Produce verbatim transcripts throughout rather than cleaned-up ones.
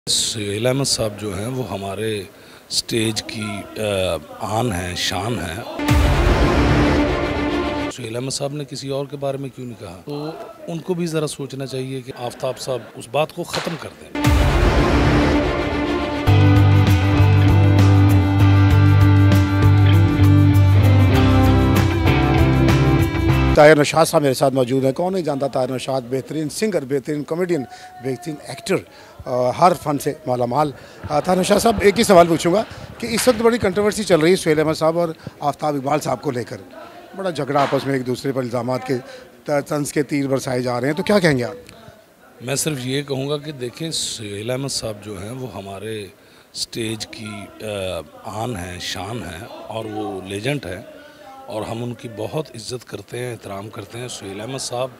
सुहेल अहमद साहब जो हैं वो हमारे स्टेज की आन हैं, शान हैं। सुहेल अहमद साहब ने किसी और के बारे में क्यों नहीं कहा, तो उनको भी ज़रा सोचना चाहिए कि आफ्ताब साहब उस बात को ख़त्म कर दें। ताहिर नौशाद साहब मेरे साथ मौजूद हैं। कौन नहीं जानता ताहिर नौशाद, बेहतरीन सिंगर, बेहतरीन कॉमेडियन, बेहतरीन एक्टर, हर फन से मालामाल। ताहिर नौशाद साहब, एक ही सवाल पूछूंगा कि इस वक्त बड़ी कंट्रोवर्सी चल रही है सुहेल अहमद साहब और आफ्ताब इकबाल साहब को लेकर। बड़ा झगड़ा आपस में, एक दूसरे पर इल्ज़ामात के तंज के तीर बरसाए जा रहे हैं, तो क्या कहेंगे आप? मैं सिर्फ ये कहूँगा कि देखें, सुहेल अहमद साहब जो हैं वो हमारे स्टेज की आन हैं, शान हैं और वो लेजेंड हैं और हम उनकी बहुत इज़्ज़त करते हैं, एहतराम करते हैं। सुहेल अहमद साहब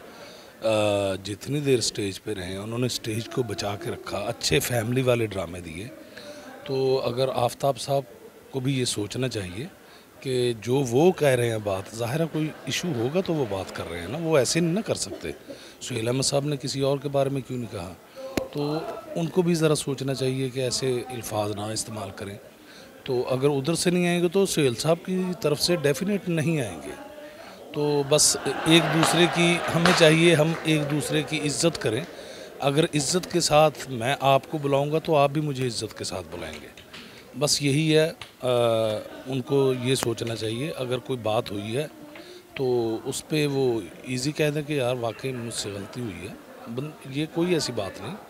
जितनी देर स्टेज पे रहे उन्होंने स्टेज को बचा के रखा, अच्छे फैमिली वाले ड्रामे दिए। तो अगर आफ्ताब साहब को भी ये सोचना चाहिए कि जो वो कह रहे हैं बात, ज़ाहिर है कोई इशू होगा तो वो बात कर रहे हैं ना, वो ऐसे नहीं ना कर सकते। सुहेल अहमद साहब ने किसी और के बारे में क्यों नहीं कहा, तो उनको भी ज़रा सोचना चाहिए कि ऐसे अल्फाज ना इस्तेमाल करें। तो अगर उधर से नहीं आएंगे तो सुहेल साहब की तरफ से डेफिनेट नहीं आएंगे। तो बस एक दूसरे की हमें चाहिए, हम एक दूसरे की इज़्ज़त करें। अगर इज़्ज़त के साथ मैं आपको बुलाऊंगा तो आप भी मुझे इज़्ज़त के साथ बुलाएंगे। बस यही है, आ, उनको ये सोचना चाहिए। अगर कोई बात हुई है तो उस पर वो इजी कह दें कि यार वाकई मुझसे गलती हुई है, ये कोई ऐसी बात नहीं।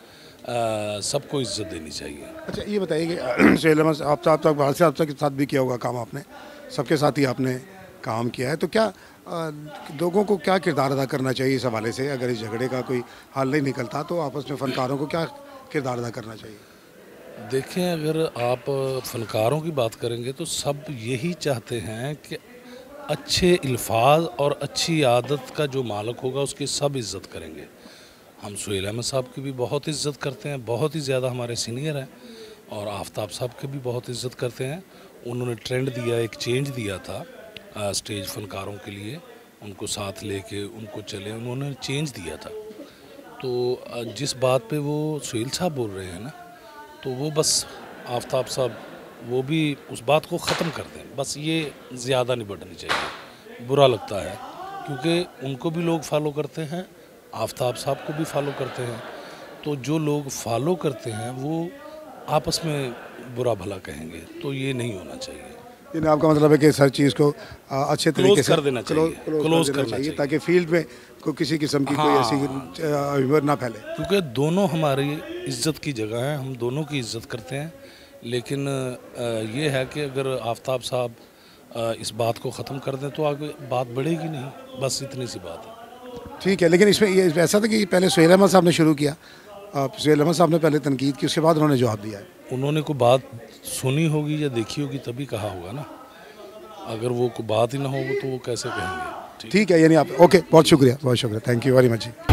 सबको इज्जत देनी चाहिए। अच्छा, ये बताइए कि सुहेल अहमद आप आप तक बाहर से आप के साथ भी किया होगा काम, आपने सबके साथ ही आपने काम किया है, तो क्या आ, लोगों को क्या किरदार अदा करना चाहिए इस हवाले से? अगर इस झगड़े का कोई हल नहीं निकलता तो आपस में फ़नकारों को क्या किरदार अदा करना चाहिए? देखें, अगर आप फ़नकारों की बात करेंगे तो सब यही चाहते हैं कि अच्छे अल्फाज और अच्छी आदत का जो मालिक होगा उसकी सब इज़्ज़त करेंगे। हम सुहेल अहमद साहब की भी बहुत इज़्ज़त करते हैं, बहुत ही ज़्यादा हमारे सीनियर हैं, और आफ्ताब साहब की भी बहुत इज़्ज़त करते हैं। उन्होंने ट्रेंड दिया, एक चेंज दिया था आ, स्टेज फनकारों के लिए, उनको साथ लेके उनको चले, उन्होंने चेंज दिया था। तो आ, जिस बात पे वो सुहेल साहब बोल रहे हैं ना, तो वो बस आफ्ताब साहब वो भी उस बात को ख़त्म कर दें। बस ये ज़्यादा नहीं बढ़नी चाहिए, बुरा लगता है क्योंकि उनको भी लोग फॉलो करते हैं, आफ्ताब साहब को भी फॉलो करते हैं। तो जो लोग फॉलो करते हैं वो आपस में बुरा भला कहेंगे, तो ये नहीं होना चाहिए। यानी आपका मतलब है कि हर चीज़ को अच्छे तरीके से कर देना चाहिए, क्लोज करना चाहिए ताकि फील्ड में कोई किसी किस्म की कोई ऐसी ह्यूमर ना फैले। क्योंकि दोनों हमारी इज़्ज़त की जगह है, हम दोनों की इज़्ज़त करते हैं। लेकिन ये है कि अगर आफ्ताब साहब इस बात को ख़त्म कर दें तो आगे बात बढ़ेगी नहीं, बस इतनी सी बात है। ठीक है, लेकिन इसमें ये ऐसा था कि पहले सुहेल अहमद साहब ने शुरू किया, सुहेल अहमद साहब ने पहले तनकीद की, उसके बाद उन्होंने जवाब दिया है। उन्होंने कोई बात सुनी होगी या देखी होगी तभी कहा होगा ना, अगर वो कोई बात ही ना होगी तो वो कैसे कहेंगे? ठीक है, यानी आप ओके, बहुत शुक्रिया, बहुत शुक्रिया, thank you very much ji.